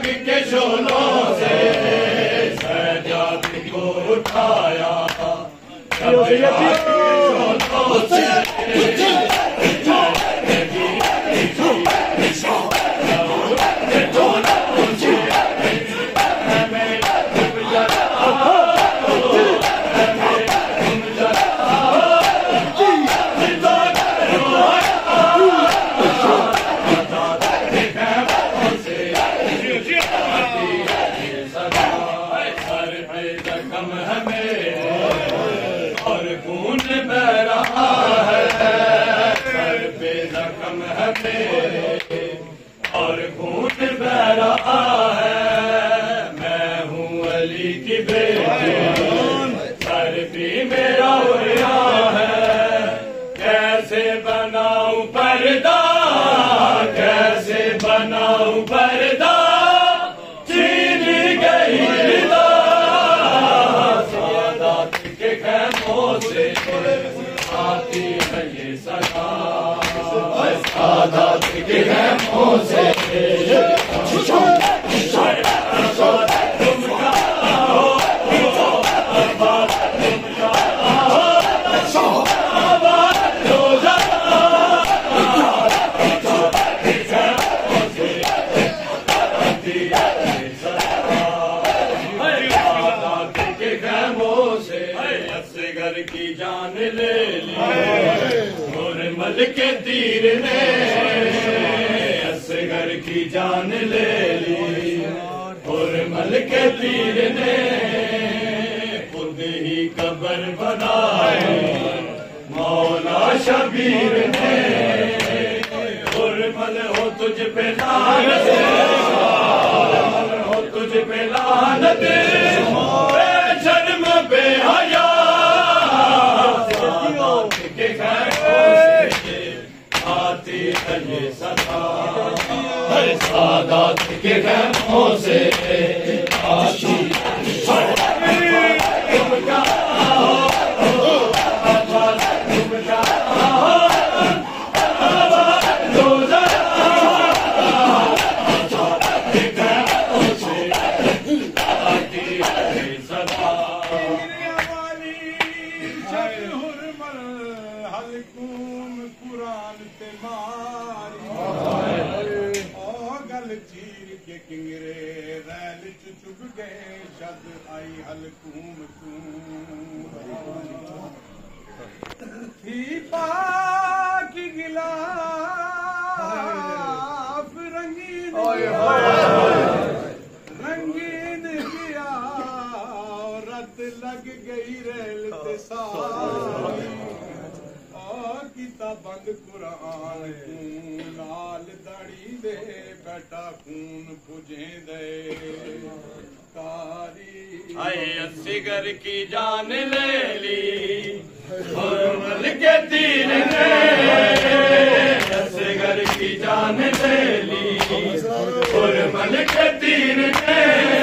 आग के शोलों से सजाद को उठाया, जब आग के शोलों से और खून बह रहा है, मैं हूँ अली की बेटी, सर भी मेरा हुआ है, कैसे बनाऊं पर्दा, कैसे बनाऊं पर्दा, छीन गई रिदा, सादात के खैमों से आती है ये सदा, सादात के खैमों से की जान ले ली मुरमल के तीर ने, असगर की जान ले ली मुरमल के तीर ने, खुद ही कब्र बनाई मौला शबीर ने, मुरमल हो तुझ पे लानत, मुरमल हो तुझ पे लानत, बेशर्म बेहया आती है ये सदा, सादात के खैमों से आती आई हलकूम थी पाकी गिलाफ रंगीन रंगीन किया, रत लग गई रेल ते सारी, किता बंद कुरान लाल दाड़ी दे, बेटा खून पुजे दे कारी, आए असगर की जान ले ली मुरमल के तीर ने, असगर की जान ले ली मुरमल के तीर ने,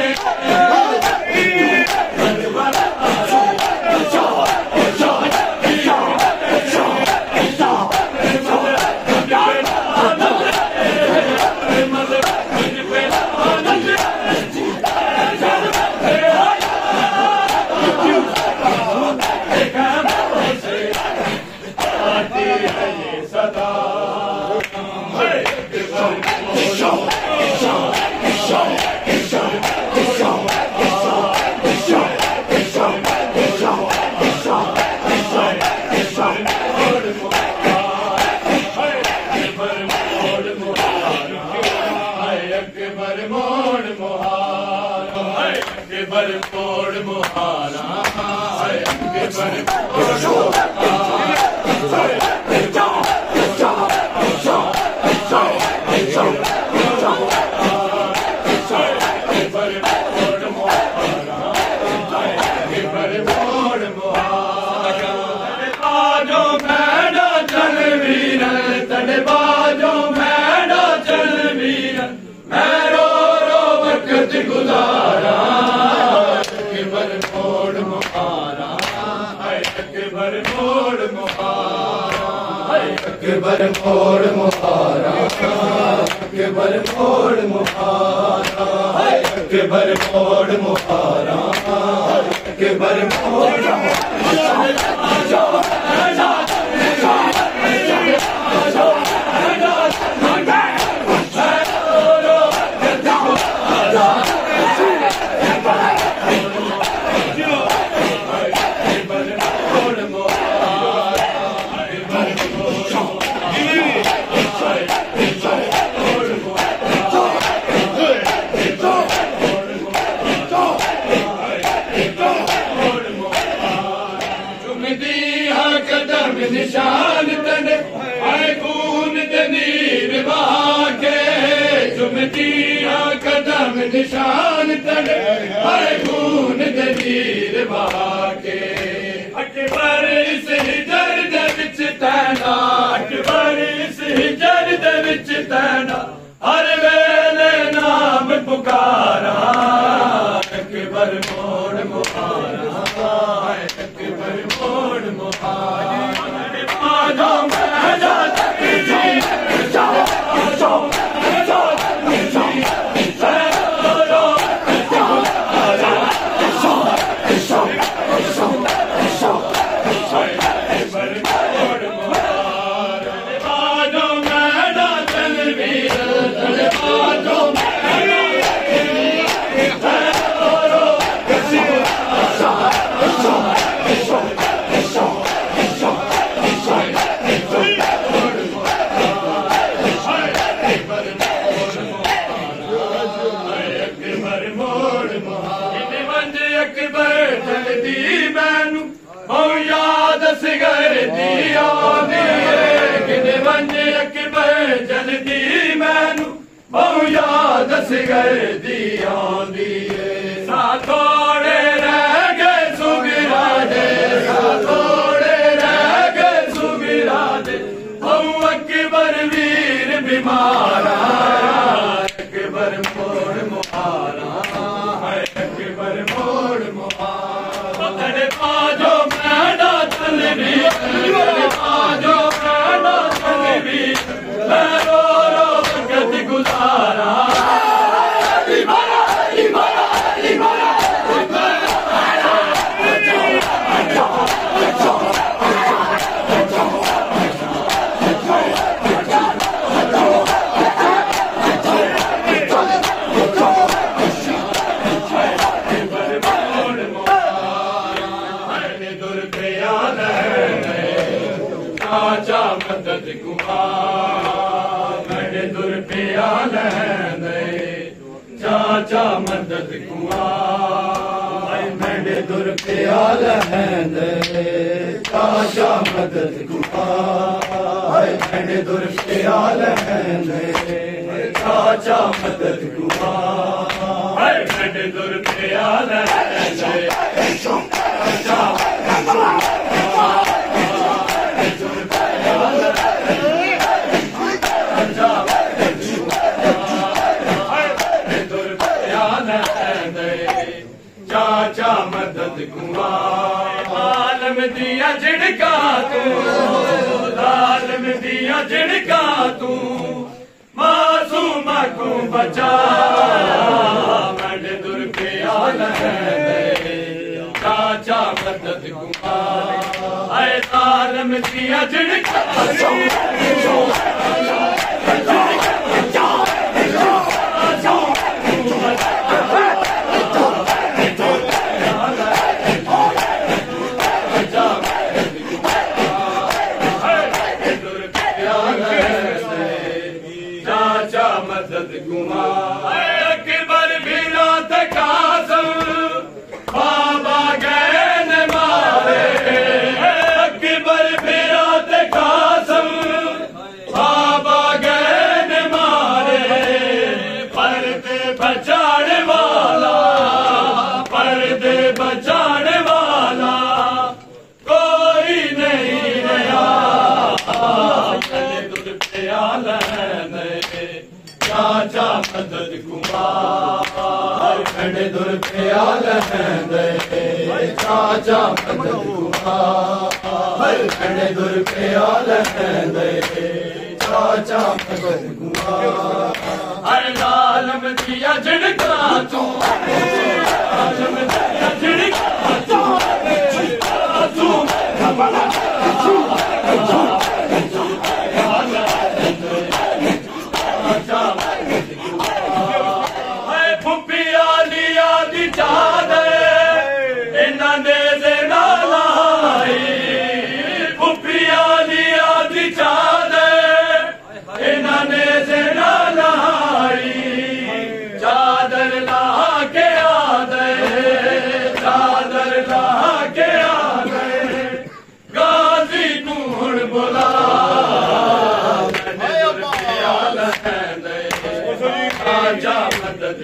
अकबर मोड़ मुहारा, अकबर मोड़ मुहारा, अकबर मोड़ मुहारा अकबर मोड़ निशान तने आए खून तनीर बहाके चुमतिया कदम निशान तने आए खून तनीर बहाके अकबर इस हिजर दे विच तैना अकबर इस हिजर दे विच तैना हर वेले नाम पुकारा अकबर मोड़ मुहारा अकबर मोड़ मुहारा थोड़े रह गए सुगिरादे थोड़े रह गए सुगिरादे अकबर वीर बीमारा अकबर मोड़ मुहारा अकबर मोड़ मुहारा तेरे पाजो मैडा चलवी पाजो मैडा चलवी रो रो गति गुजारा चाचा मदद कुआं मेरे दुर पे आले चाचा मदद कुआं मेरे दुर पे आले चाचा मदद कुआं मेरे दुर पे आले चाचा मदद कुआं मेरे दुर पे आले चाचा मदद कुआं आलम दिया झिड़का तू आलम दिया झिड़का तू मासूमा को बचा मेरे दुर पे आलम चाचा मदद कुआं आलम दिया झिड़का मदद कुआं अकबर बिना तकासम बाबा गए न मारे अकबर बिना तकासम बाबा गए न मारे पर्दे बचाने वाला पर्दे बचाने वाला कोई नहीं रहा दूध प्याला चाचा मदद कुआं खड़े दुर पे आले चाचा मदद कुआं खड़े दुर पे आले चाचा मदद कुआं लालम दिया झिड़का तू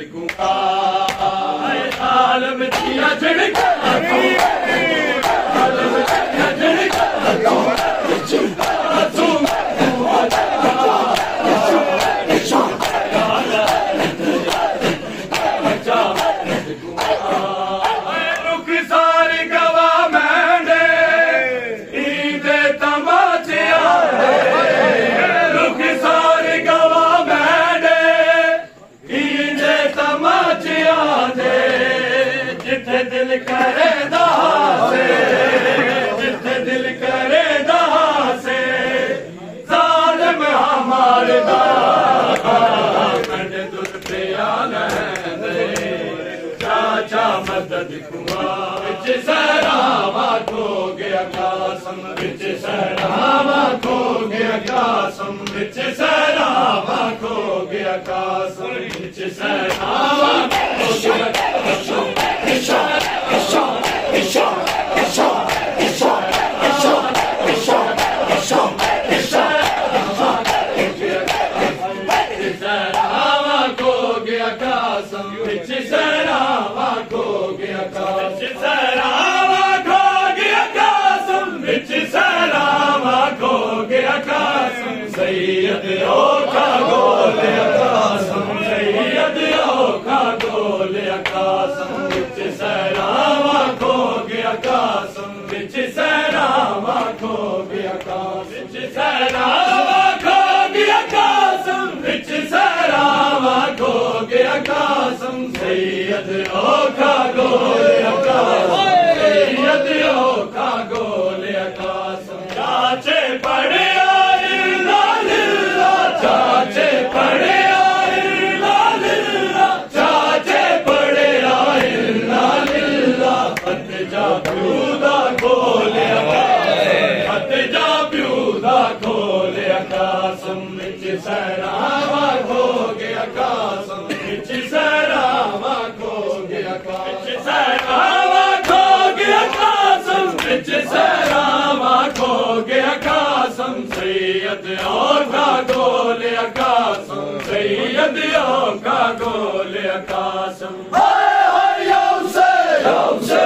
दिखूंगा आलम दिया झड़का आलम दिया झड़का रुख सारी गवा मैंने ईद तमाचिया रुख सारी गवा मैंने ईद तमाचिया दे जिथे दिल करे दासे जिथे दिल करे दासे जालिम हमारे दा मैंने दुल पे आना चाचा मदद कुआ बिच सहरावा खो गया कासम बिच सहरावा खो गया कासम बिच सहरावा खो गया कासम बिच सहरावा खो गया कासम इशा इशा इशा इशा इशा इशा इशा इशा इशा सहरावा खो गया कासम बिच सहरावा खो गया कासम सहरावा खो गया कासम बिच सहरावा खो गया कासम सैयद ओखा गोले कासम सैयद ओखा गोले कासम बिच सहरावा खो गया कासम बिच सहरावा खो गया कासम बिच सहरावा खो गया कासम बिच सहरावा खो गया कासम सैयद ओखा गोले कासम सैयद ओखा गोले कासम चाचे पड़े आए लालिल्ला चाचे पड़े आए लालिल्ला चाचे पड़े आए लालिल्ला हथ जा प्यूदा गोले हथ जा प्यूदा गोले कासम बिच सहरावा खो गया कासम बिच सहरावा खो गया कासम सहरावा खो गया कासम बिच सहरावा खो गया कासम सैयद ओखा गोले कासम सैयद ओखा गोले कासम हाय हाय या हुसैन